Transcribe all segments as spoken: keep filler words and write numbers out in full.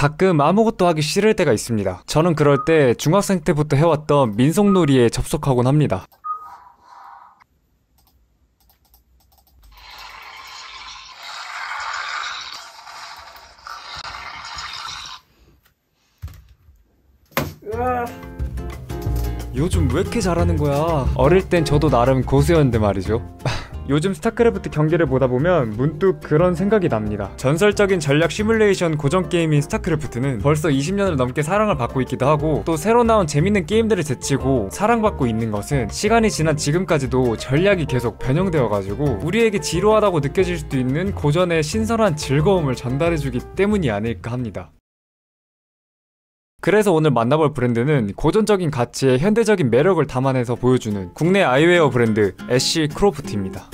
가끔 아무것도 하기 싫을 때가 있습니다. 저는 그럴 때 중학생 때부터 해왔던 민속놀이에 접속하곤 합니다. 으아. 요즘 왜 이렇게 잘하는 거야? 어릴 땐 저도 나름 고수였는데 말이죠. 요즘 스타크래프트 경기를 보다 보면 문득 그런 생각이 납니다. 전설적인 전략 시뮬레이션 고전 게임인 스타크래프트는 벌써 이십 년을 넘게 사랑을 받고 있기도 하고, 또 새로 나온 재밌는 게임들을 제치고 사랑받고 있는 것은 시간이 지난 지금까지도 전략이 계속 변형되어가지고 우리에게 지루하다고 느껴질 수도 있는 고전의 신선한 즐거움을 전달해주기 때문이 아닐까 합니다. 그래서 오늘 만나볼 브랜드는 고전적인 가치에 현대적인 매력을 담아내서 보여주는 국내 아이웨어 브랜드 애쉬크로프트입니다.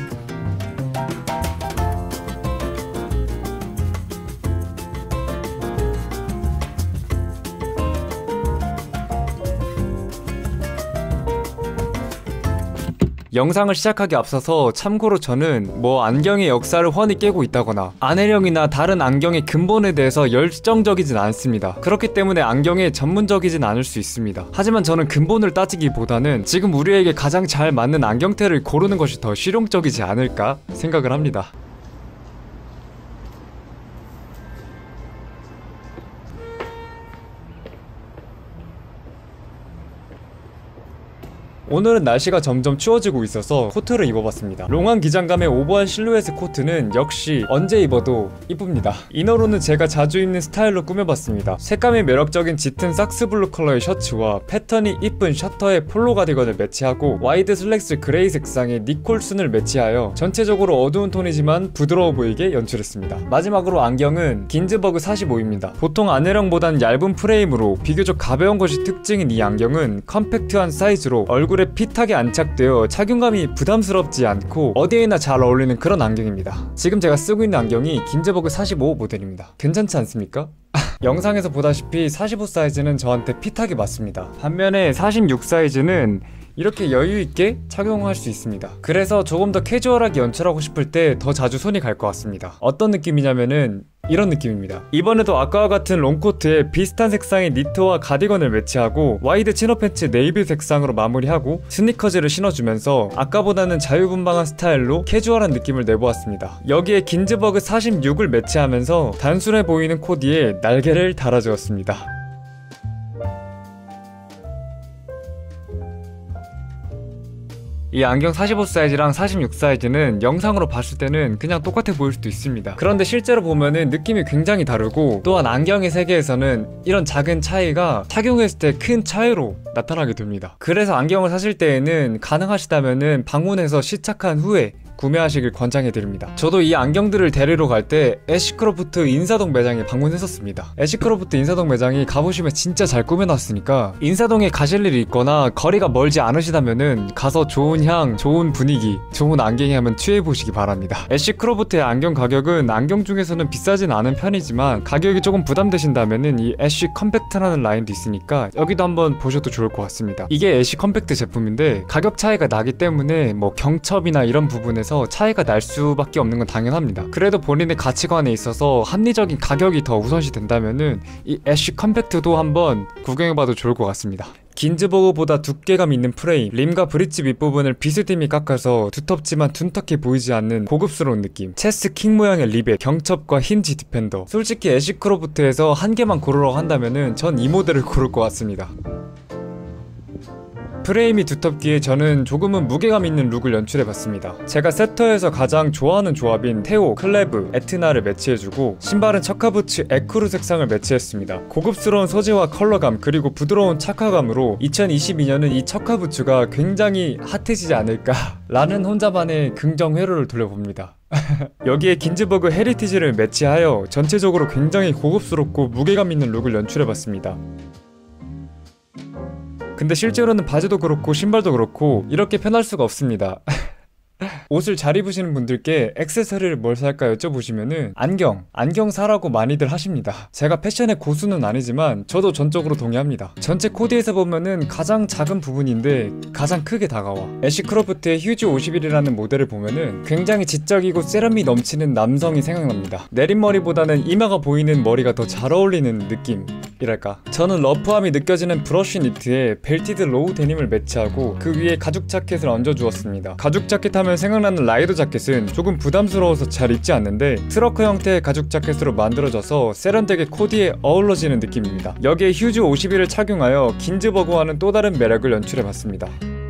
영상을 시작하기 앞서서 참고로 저는 뭐 안경의 역사를 훤히 깨고 있다거나 안해령이나 다른 안경의 근본에 대해서 열정적이진 않습니다. 그렇기 때문에 안경에 전문적이진 않을 수 있습니다. 하지만 저는 근본을 따지기보다는 지금 우리에게 가장 잘 맞는 안경테를 고르는 것이 더 실용적이지 않을까 생각을 합니다. 오늘은 날씨가 점점 추워지고 있어서 코트를 입어봤습니다. 롱한 기장감의 오버한 실루엣의 코트는 역시 언제 입어도 이쁩니다. 이너로는 제가 자주 입는 스타일로 꾸며봤습니다. 색감이 매력적인 짙은 삭스블루 컬러의 셔츠와 패턴이 이쁜 셔터의 폴로 가디건을 매치하고 와이드 슬랙스 그레이 색상의 니콜슨을 매치하여 전체적으로 어두운 톤이지만 부드러워 보이게 연출했습니다. 마지막으로 안경은 긴즈버그 사십오입니다. 보통 안해령보단 얇은 프레임으로 비교적 가벼운 것이 특징인 이 안경은 컴팩트한 사이즈로 얼굴에 핏하게 안착되어 착용감이 부담스럽지 않고 어디에나 잘 어울리는 그런 안경입니다. 지금 제가 쓰고 있는 안경이 긴즈버그 사십오 모델입니다. 괜찮지 않습니까? 영상에서 보다시피 사십오 사이즈는 저한테 핏하게 맞습니다. 반면에 사십육 사이즈는 이렇게 여유있게 착용할 수 있습니다. 그래서 조금 더 캐주얼하게 연출하고 싶을 때 더 자주 손이 갈 것 같습니다. 어떤 느낌이냐면은 이런 느낌입니다. 이번에도 아까와 같은 롱코트에 비슷한 색상의 니트와 가디건을 매치하고 와이드 치노 팬츠 네이비 색상으로 마무리하고 스니커즈를 신어주면서 아까보다는 자유분방한 스타일로 캐주얼한 느낌을 내보았습니다. 여기에 긴즈버그 사십육을 매치하면서 단순해 보이는 코디에 날개를 달아주었습니다. 이 안경 사십오 사이즈랑 사십육 사이즈는 영상으로 봤을 때는 그냥 똑같아 보일 수도 있습니다. 그런데 실제로 보면은 느낌이 굉장히 다르고, 또한 안경의 세계에서는 이런 작은 차이가 착용했을 때 큰 차이로 나타나게 됩니다. 그래서 안경을 사실 때에는 가능하시다면은 방문해서 시착한 후에 구매하시길 권장해드립니다. 저도 이 안경들을 데리러 갈 때 애쉬크로프트 인사동 매장에 방문했었습니다. 애쉬크로프트 인사동 매장이 가보시면 진짜 잘 꾸며놨으니까 인사동에 가실 일이 있거나 거리가 멀지 않으시다면은 가서 좋은 향, 좋은 분위기, 좋은 안경에 한번 취해보시기 바랍니다. 애쉬크로프트의 안경 가격은 안경 중에서는 비싸진 않은 편이지만 가격이 조금 부담되신다면은 이 애쉬 컴팩트라는 라인도 있으니까 여기도 한번 보셔도 좋을 것 같습니다. 이게 애쉬 컴팩트 제품인데 가격 차이가 나기 때문에 뭐 경첩이나 이런 부분에서 차이가 날 수밖에 없는 건 당연합니다. 그래도 본인의 가치관에 있어서 합리적인 가격이 더 우선시 된다면은 이 애쉬 컴팩트도 한번 구경해봐도 좋을 것 같습니다. 긴즈버그보다 두께감 있는 프레임, 림과 브릿지 밑부분을 비스듬히 깎아서 두텁지만 둔탁해 보이지 않는 고급스러운 느낌, 체스 킹 모양의 리벳, 경첩과 힌지 디펜더. 솔직히 애쉬크로프트에서 한 개만 고르라고 한다면은 전 이 모델을 고를 것 같습니다. 프레임이 두텁기에 저는 조금은 무게감 있는 룩을 연출해봤습니다. 제가 세터에서 가장 좋아하는 조합인 테오, 클레브, 에트나를 매치해주고 신발은 척카부츠 에크루 색상을 매치했습니다. 고급스러운 소재와 컬러감 그리고 부드러운 착화감으로 이천이십이 년은 이 척카부츠가 굉장히 핫해지지 않을까 라는 혼자만의 긍정 회로를 돌려봅니다. 여기에 긴즈버그 헤리티지를 매치하여 전체적으로 굉장히 고급스럽고 무게감 있는 룩을 연출해봤습니다. 근데 실제로는 바지도 그렇고 신발도 그렇고 이렇게 편할 수가 없습니다. 옷을 잘 입으시는 분들께 액세서리를 뭘 살까 여쭤보시면은 안경, 안경 사라고 많이들 하십니다. 제가 패션의 고수는 아니지만 저도 전적으로 동의합니다. 전체 코디에서 보면은 가장 작은 부분인데 가장 크게 다가와. 애쉬 크로프트의 휴지 오십일이라는 모델을 보면은 굉장히 지적이고 세련미 넘치는 남성이 생각납니다. 내린머리보다는 이마가 보이는 머리가 더 잘 어울리는 느낌이랄까. 저는 러프함이 느껴지는 브러쉬 니트에 벨티드 로우 데님을 매치하고 그 위에 가죽 자켓을 얹어주었습니다. 가죽 자켓 하면 생각나는 라이더 자켓은 조금 부담스러워서 잘 입지 않는데 트러커 형태의 가죽 자켓으로 만들어져서 세련되게 코디에 어우러지는 느낌입니다. 여기에 휴즈 오십일을 착용하여 긴즈버그와는 또 다른 매력을 연출해봤습니다.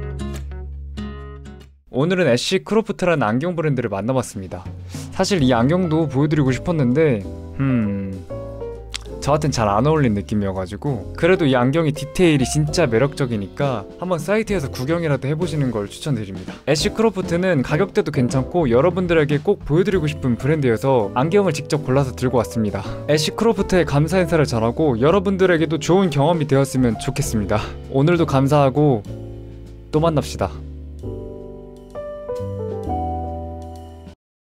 오늘은 애쉬 크로프트라는 안경 브랜드를 만나봤습니다. 사실 이 안경도 보여드리고 싶었는데 음... 저한텐 잘 안 어울린 느낌이어가지고 그래도 이 안경의 디테일이 진짜 매력적이니까 한번 사이트에서 구경이라도 해보시는 걸 추천드립니다. 애쉬 크로프트는 가격대도 괜찮고 여러분들에게 꼭 보여드리고 싶은 브랜드여서 안경을 직접 골라서 들고 왔습니다. 애쉬 크로프트에 감사 인사를 전하고 여러분들에게도 좋은 경험이 되었으면 좋겠습니다. 오늘도 감사하고 또 만납시다.